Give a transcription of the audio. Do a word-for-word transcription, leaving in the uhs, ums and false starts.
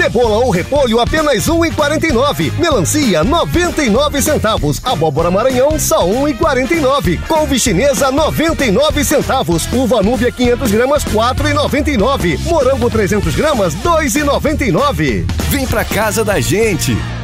Cebola ou repolho apenas um e quarenta e nove. Melancia noventa e nove centavos. Abóbora Maranhão só um e quarenta e nove. Couve chinesa noventa e nove centavos. Uva núbia quinhentas gramas quatro e noventa e nove. Morango trezentas gramas dois e noventa e nove. Vem pra casa da gente.